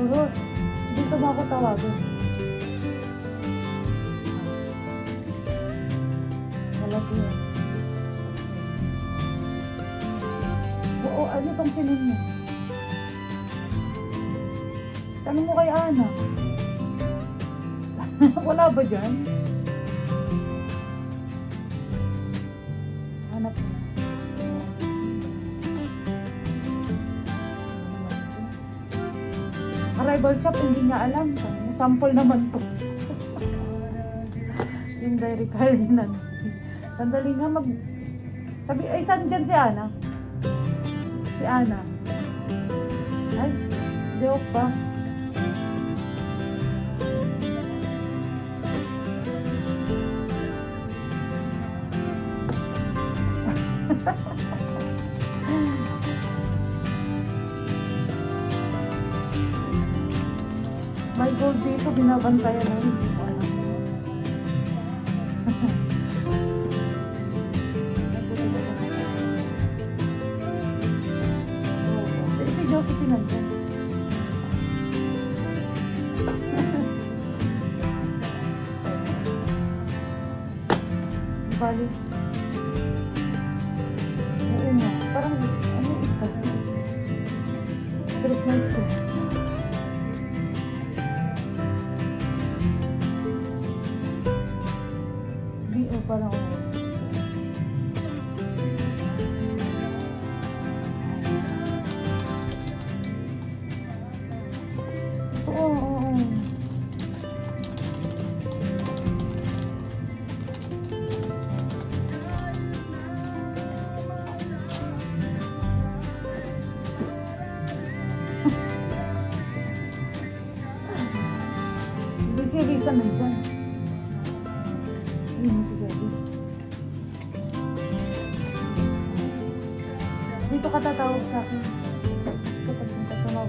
Charot. Dito mo ako tawagan. Malaki yan. Oo, ano tong sinin niya? Tanong mo kay Ana. Wala ba dyan? Hanap mo. Arrival shop, hindi niya alam. Sample naman to. Yung diary card ni Nancy. Sandali nga sabi, ay saan dyan si Ana? Si Ana. Ay, joke pa. May gold dito, binabantayan na hindi ko alam. Si Josephine nandun. Bali. Oo nga, parang ano yung stress na stress. Stress na stress. Parang oo. Si Risa nandyan. Yun si Gabi. Dito ka tatawag sa akin. Kapag yung tatawag,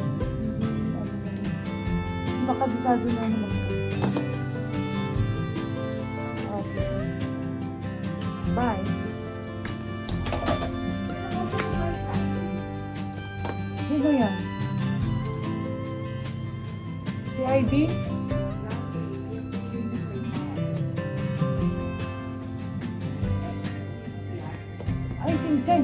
baka bisado na ano mag-cancel. Okay. Bye. Sino yan? Si ID? Ay, si Jen.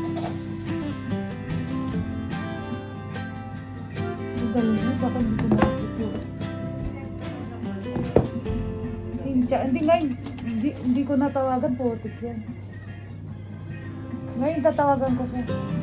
Galing mo, baka hindi ko nakasip yun. Sincha, hindi ko natawagan, putik yan. Ngayon tatawagan ko po.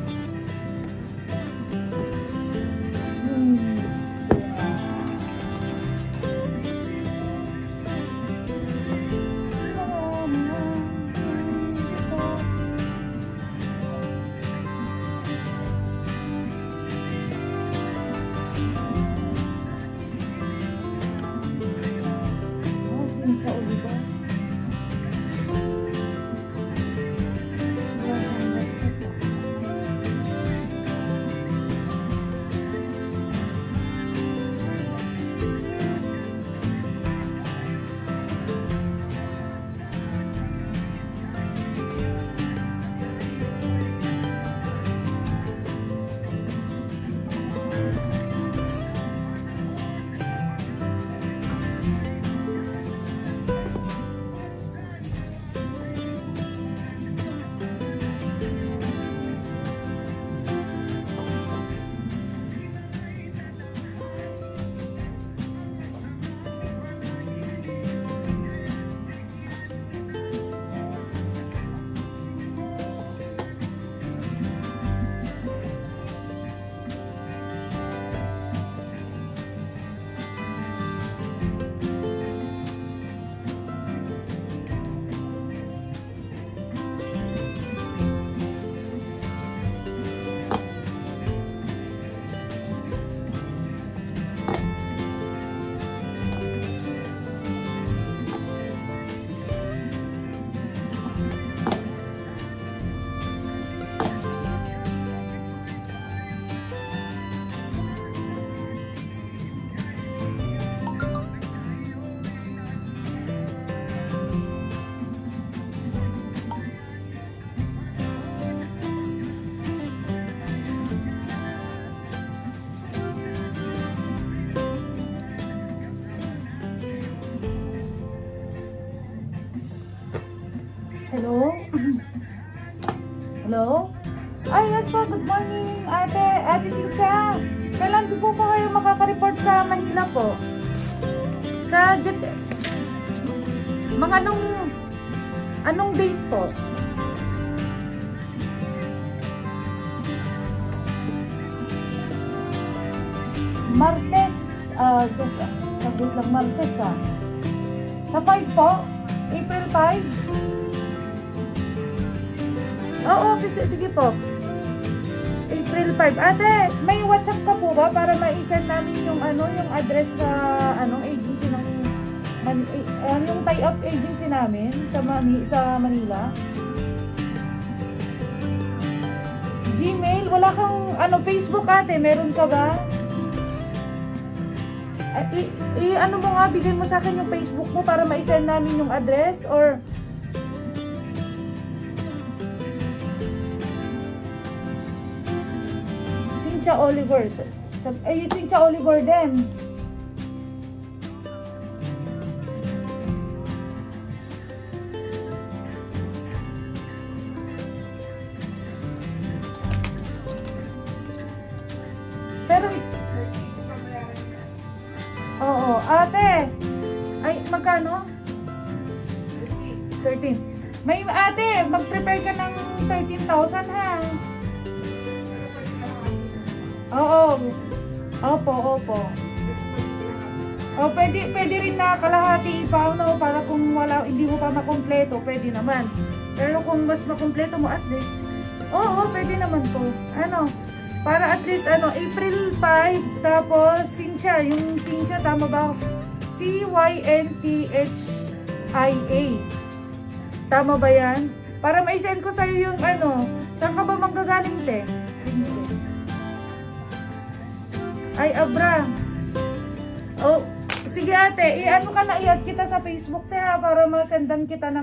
Sa uliba. Ay, yes po. Good morning, ate. Ate Cynthia. Kailan po po kayo makaka-report sa Manila po? Sa jet... Mga anong date po? Martes. Just saglit lang Martes Sa 5 po? April 5? Oo, sige po. April 5. Ate, may WhatsApp ka po ba para ma-send namin yung yung address sa agency ng yung tie-up agency namin sa Manila? Gmail, wala kang Facebook ate, meron ka ba? Mo nga, bigay mo sa akin yung Facebook mo para ma-send namin yung address or Cynthia Oliver. Cynthia Oliver din. Pero oo, ate. Ay, magkano? 13. May ate, mag-prepare ka ng 13,000 ha. Oo. Opo. O, pwede rin na kalahati pa, para kung hindi mo pa makompleto, pwede naman. Pero kung mas makompleto mo at least, oo, pwede naman po. Para at least, April 5, tapos Cynthia, yung Cynthia, tama ba? Cynthia. Tama ba yan? Para ma-send ko sa'yo yung saan ka ba manggagaling, te? Ay, abra. Oh, sige ate, i-add kita sa Facebook, te ha, para ma-sendan kita ng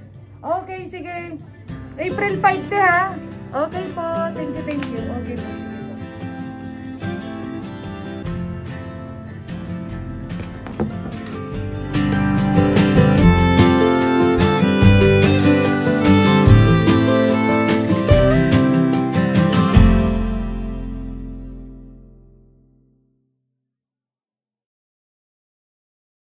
Okay, sige. April 5, te ha. Okay po, thank you. Okay po.